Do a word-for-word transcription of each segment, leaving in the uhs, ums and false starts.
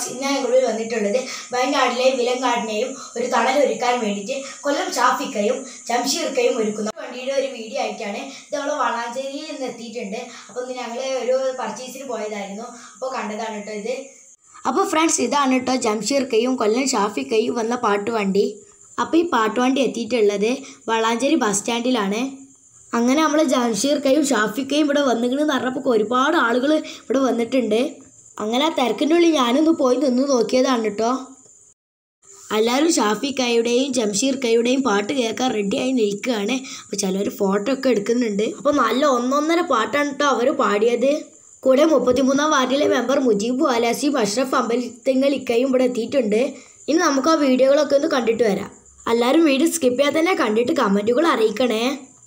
Vlogs ഇന്ന് ഞങ്ങളിൽ വന്നിട്ടുള്ളത് വയനാട്ടിലെയും വിലങ്ങാടിനെയും ഒരു തണലൊരുക്കാൻ വേണ്ടിയിട്ട് കൊല്ലം ഷാഫിക്കയും ജംഷീർക്കയും ഒരുക്കുന്ന വണ്ടിയുടെ ഒരു വീഡിയോ ആയിട്ടാണ്. ഇത് നമ്മൾ വളാഞ്ചേരിയിൽ നിന്ന് എത്തിയിട്ടുണ്ട്. അപ്പോൾ ഇന്ന് ഞങ്ങൾ ഒരു പർച്ചേസിന് പോയതായിരുന്നു. അപ്പോൾ കണ്ടതാണ് കേട്ടോ ഇത്. അപ്പോൾ ഫ്രണ്ട്സ്, ഇതാണ് കേട്ടോ ജംഷീർക്കയും കൊല്ലം ഷാഫിക്കയും വന്ന പാട്ടുവണ്ടി. അപ്പോൾ ഈ പാട്ടുവണ്ടി എത്തിയിട്ടുള്ളത് വളാഞ്ചേരി ബസ് സ്റ്റാൻഡിലാണ്. അങ്ങനെ നമ്മൾ ജംഷീർക്കയും ഷാഫിക്കയും ഇവിടെ വന്നിക്കണെന്ന് പറഞ്ഞപ്പോൾ ഒരുപാട് ആളുകൾ ഇവിടെ വന്നിട്ടുണ്ട്. അങ്ങനെ ആ തിരക്കിൻ്റെ ഉള്ളിൽ ഞാനൊന്ന് പോയി നിന്ന് നോക്കിയതാണ് കേട്ടോ. എല്ലാവരും ഷാഫിക്കയുടെയും ജംഷീർക്കയുടെയും പാട്ട് കേൾക്കാൻ റെഡിയായി നിൽക്കുകയാണ്. അപ്പോൾ ചിലർ ഫോട്ടോ ഒക്കെ എടുക്കുന്നുണ്ട്. അപ്പോൾ നല്ല ഒന്നൊന്നര പാട്ടാണ് കേട്ടോ അവർ പാടിയത്. കൂടെ മുപ്പത്തിമൂന്നാം വാർഡിലെ മെമ്പർ മുജീബ് വാലാസിയും അഷ്റഫ് അമ്പലത്തിങ്ങൽ ഇക്കയും ഇവിടെ എത്തിയിട്ടുണ്ട്. ഇനി നമുക്ക് ആ വീഡിയോകളൊക്കെ ഒന്ന് കണ്ടിട്ട് വരാം. എല്ലാവരും വീഡിയോ സ്കിപ്പ് ചെയ്യാതെ തന്നെ കണ്ടിട്ട് കമൻറ്റുകൾ അറിയിക്കണേ.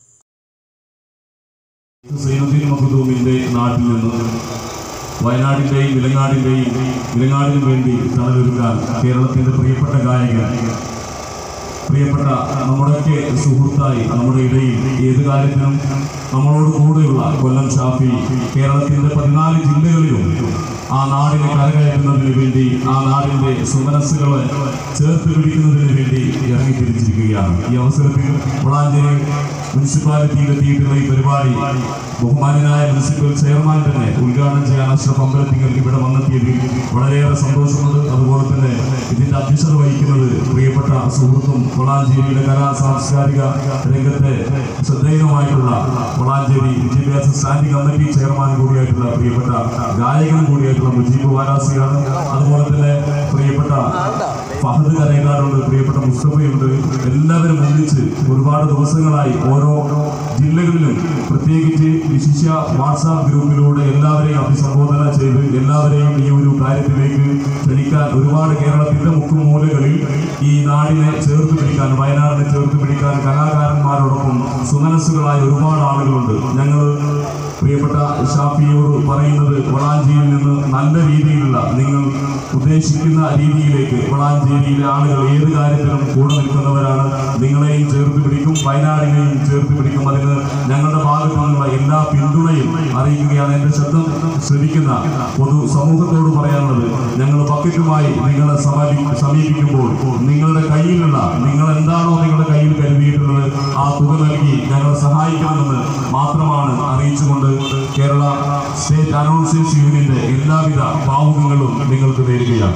നാട്ടിൽ നിന്ന് വയനാടിൻ്റെയും വിലങ്ങാടിൻ്റെയും വിലങ്ങാടിനു വേണ്ടി തണലൊരുക്കാൻ കേരളത്തിൻ്റെ പ്രിയപ്പെട്ട ഗായകൻ, പ്രിയപ്പെട്ട നമ്മുടെയൊക്കെ സുഹൃത്തായി നമ്മുടെ ഇടയിൽ ഏത് കാര്യത്തിനും നമ്മളോട് കൂടെയുള്ള കൊല്ലം ഷാഫി കേരളത്തിൻ്റെ പതിനാല് ജില്ലകളിലും ആ നാടിനെ കരകയറ്റുന്നതിന് വേണ്ടി, ആ നാടിൻ്റെ സുമനസ്സുകളെ ചേർത്ത് പിടിക്കുന്നതിന് വേണ്ടി ഇറങ്ങിത്തിരിച്ചിരിക്കുകയാണ്. ഈ അവസരത്തിൽ വളാഞ്ചേരി മുനിസിപ്പാലിറ്റിയിൽ എത്തിയിട്ടുള്ള ഈ പരിപാടി ബഹുമാനായ മുനിസിപ്പൽ ചെയർമാൻ തന്നെ ഉദ്ഘാടനം ചെയ്യാൻ അഷ്റഫ് അമ്പലത്തിങ്ങൽ ഇവിടെ വന്നെത്തിയതിൽ വളരെയേറെ സന്തോഷമുണ്ട്. അതുപോലെ തന്നെ ഇതിൻ്റെ അധ്യക്ഷത വഹിക്കുന്നത് പ്രിയപ്പെട്ട സുഹൃത്തും വളാഞ്ചേരിയുടെ കലാ സാംസ്കാരിക രംഗത്തെ ശ്രദ്ധേയമായിട്ടുള്ള വളാഞ്ചേരി വിദ്യാഭ്യാസ സ്റ്റാൻഡിംഗ് കമ്മിറ്റി ചെയർമാൻ കൂടിയായിട്ടുള്ള പ്രിയപ്പെട്ട ഗായകൻ കൂടിയായിട്ടുള്ള മുജീബ് വാലാസിയാണ്. അതുപോലെ തന്നെ പ്രിയപ്പെട്ട ഫഹദ് കരേക്കാടുണ്ട്, പ്രിയപ്പെട്ട മുസ്തഫയുണ്ട്. എല്ലാവരും ഒന്നിച്ച് ഒരുപാട് ദിവസങ്ങളായി ഓരോ ജില്ലകളിലും പ്രത്യേകിച്ച് വിശിഷ്യ വാട്സാപ്പ് ഗ്രൂപ്പിലൂടെ എല്ലാവരെയും അഭിസംബോധന ചെയ്ത് എല്ലാവരെയും ഈ ഒരു കാര്യത്തിലേക്ക് ക്ഷണിക്കാൻ, ഒരുപാട് കേരളത്തിന്റെ മുക്കുമൂലകളിൽ ഈ നാടിനെ ചേർത്ത് പിടിക്കാൻ, വയനാടിനെ ചേർത്ത് പിടിക്കാൻ കലാകാരന്മാരോടൊപ്പം സുമനസ്സുകളായ ഒരുപാട് ആളുകളുണ്ട്. ഞങ്ങൾ പ്രിയപ്പെട്ട ഷാഫിയോട് പറയുന്നത്, വളാഞ്ചേരിയിൽ നിന്ന് നല്ല രീതിയിലുള്ള, നിങ്ങൾ ഉദ്ദേശിക്കുന്ന രീതിയിലേക്ക് വളാഞ്ചേരിയിലെ ആളുകൾ ഏത് കാര്യത്തിലും കൂടെ നിൽക്കുന്നവരാണ്. നിങ്ങളെയും ചേർത്ത് പിടിക്കും, വയനാടിനെയും ചേർത്ത് പിടിക്കും. അതിന് ഞങ്ങളുടെ ഭാഗത്തു നിന്നുള്ള എല്ലാ പിന്തുണയും അറിയിക്കുകയാണ്. എൻ്റെ ശബ്ദം ശ്രമിക്കുന്ന പൊതു സമൂഹത്തോട് പറയാനുള്ളത്, ഞങ്ങൾ ബക്കറ്റുമായി നിങ്ങളെ സമീപിക്കുമ്പോൾ നിങ്ങളുടെ കയ്യിലുള്ള, നിങ്ങൾ എന്താണോ നിങ്ങളുടെ കയ്യിൽ കരുതിയിട്ടുള്ളത് ആ തുക നൽകി ഞങ്ങളെ സഹായിക്കണമെന്ന് മാത്രമാണ് അറിയിച്ചുകൊണ്ട് കേരള സ്റ്റേറ്റ് അനൗൺസേഴ്സ് യൂണിയന്റെ എല്ലാവിധ ഭാവുകങ്ങളും നിങ്ങൾക്ക് നേരുകയാണ്.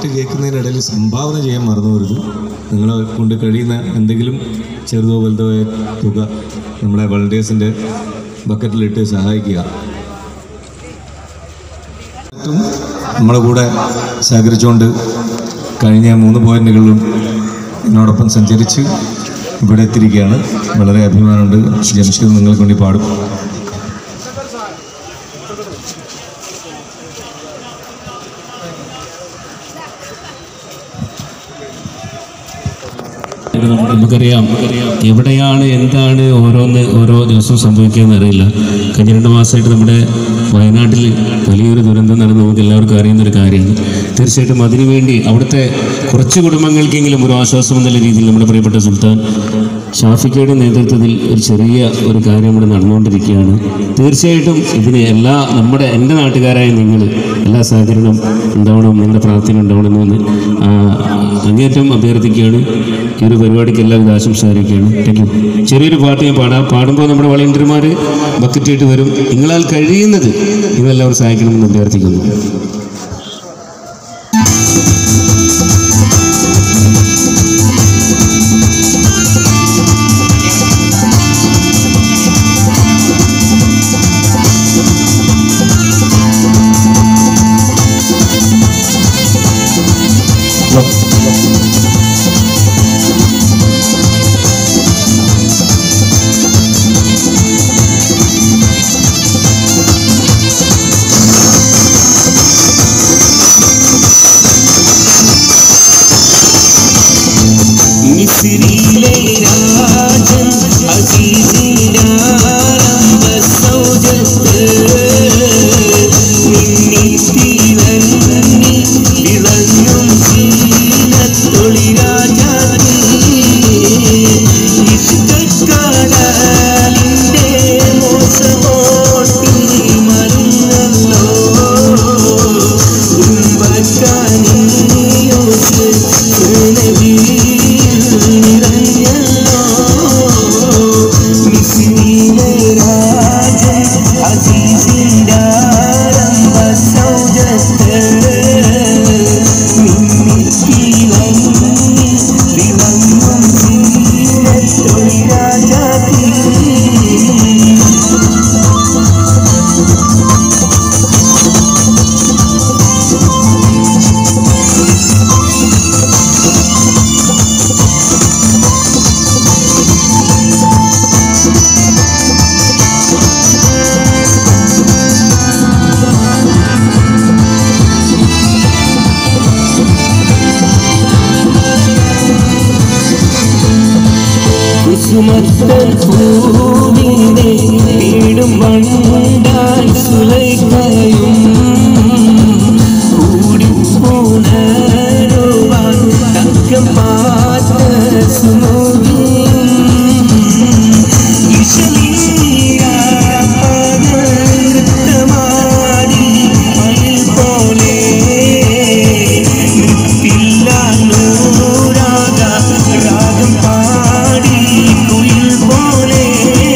പാട്ട് കേൾക്കുന്നതിനിടയിൽ സംഭാവന ചെയ്യാൻ മറന്നു വരുത്. നിങ്ങളെ കൊണ്ട് കഴിയുന്ന എന്തെങ്കിലും ചെറുതോ വലുതോ തുക നമ്മളെ വളണ്ടിയേഴ്സിൻ്റെ ബക്കറ്റിലിട്ട് സഹായിക്കുക. നമ്മളെ കൂടെ സഹകരിച്ചുകൊണ്ട് കഴിഞ്ഞ മൂന്ന് പോയിന്റുകളിലും എന്നോടൊപ്പം സഞ്ചരിച്ച് ഇവിടെ എത്തിയിരിക്കുകയാണ്. വളരെ അഭിമാനമുണ്ട്. ജംഷീദ് നിങ്ങൾക്ക് വേണ്ടി പാടും. നമുക്കറിയാം എവിടെയാണ് എന്താണ് ഓരോന്ന് ഓരോ ദിവസവും സംഭവിക്കുകയെന്ന് അറിയില്ല. കഴിഞ്ഞ രണ്ട് മാസമായിട്ട് നമ്മുടെ വയനാട്ടിൽ വലിയൊരു ദുരന്തം നടന്ന് നമുക്ക് എല്ലാവർക്കും അറിയുന്നൊരു കാര്യമാണ്. തീർച്ചയായിട്ടും അതിനുവേണ്ടി അവിടുത്തെ കുറച്ച് കുടുംബങ്ങൾക്കെങ്കിലും ഒരു ആശ്വാസം എന്നുള്ള രീതിയിൽ നമ്മുടെ പ്രിയപ്പെട്ട സുൽത്താൻ ഷാഫിക്കയുടെ നേതൃത്വത്തിൽ ഒരു ചെറിയ ഒരു കാര്യം ഇവിടെ നടന്നുകൊണ്ടിരിക്കുകയാണ്. തീർച്ചയായിട്ടും ഇതിന് എല്ലാ നമ്മുടെ എൻ്റെ നാട്ടുകാരായ നിങ്ങൾ എല്ലാ സഹകരണം ഉണ്ടാവണം, നിങ്ങളുടെ പ്രാർത്ഥന ഉണ്ടാവണമെന്ന് അങ്ങേറ്റം അഭ്യർത്ഥിക്കുകയാണ്. ഈ ഒരു പരിപാടിക്ക് എല്ലാവിധ ആശംസ അറിയിക്കുകയാണ്. Thank you. ചെറിയൊരു പാട്ട് ഞാൻ പാടാം. പാടുമ്പോൾ നമ്മുടെ വളണ്ടിയർമാർ ബക്കറ്റായിട്ട് വരും. നിങ്ങളാൽ കഴിയുന്നത് നിങ്ങളെല്ലാവരും സഹായിക്കണമെന്ന് അഭ്യർത്ഥിക്കുന്നു. രാഗം പാടി കുയിൽ പോലെ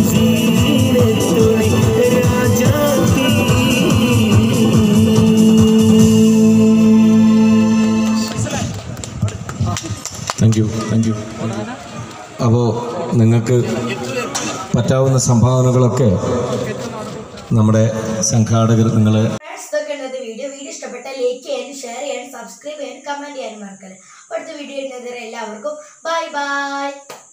താങ്ക് യു താങ്ക് യു അപ്പോൾ നിങ്ങൾക്ക് പറ്റാവുന്ന സംഭാവനകളൊക്കെ നമ്മുടെ സംഘാടകർ നിങ്ങളെ ഇതൊക്കെ ഇന്നത്തെ വീഡിയോ വീഡിയോ ഇഷ്ടപ്പെട്ടാൽ ലൈക്ക് ചെയ്യാനും ഷെയർ ചെയ്യാനും സബ്സ്ക്രൈബ് ചെയ്യാനും കമൻറ്റ് ചെയ്യാനും മറക്കല്ലേ. അടുത്ത വീഡിയോ ഇടുന്നത് എല്ലാവർക്കും ബൈ ബൈ.